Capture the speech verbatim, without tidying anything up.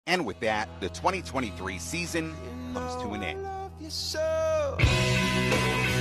And with that, the twenty twenty-three season comes to an end.